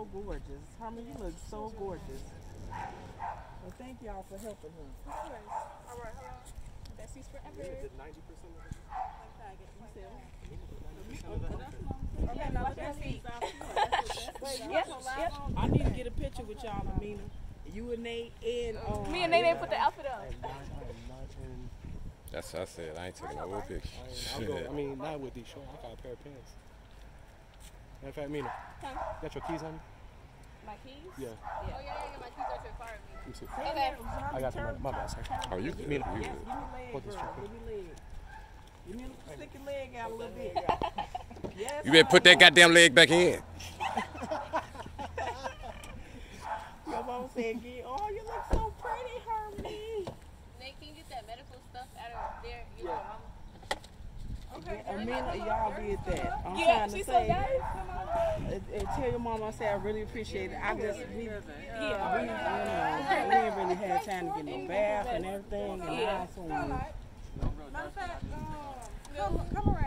gorgeous. Harmony, you look so gorgeous. Well, thank y'all for helping her. Of course. All right, hold on. Bessie's forever. Is it 90% of it? Okay, now look at me. I need to get a picture with y'all, Amina. You and Nate and Me and Nate put the outfit on. That's what I said. I ain't taking no more pictures. I mean, not with these shorts. I got a pair of pants. Matter of fact, Mina, got your keys on you? My keys? Yeah. Oh, yeah, my keys are to the car. Let me see. Okay. I got them. My bad, sir. Oh, you good. Mina, You Give good. me leg, Hold this girl. real Give me leg. Give me stick your leg out a little bit. Yes, You better put that goddamn leg back in. Your mama said, "Oh, you look so pretty, Harmony." Nate, can you get that medical stuff out of there? You know, mama. Okay. Amina, y'all did that. I'm Yeah, trying to she's so say, nice. Come on. and tell your mama I say I really appreciate it. I just we Yeah. we ain't really had time to get no bath and everything, and I Matter of fact, come around.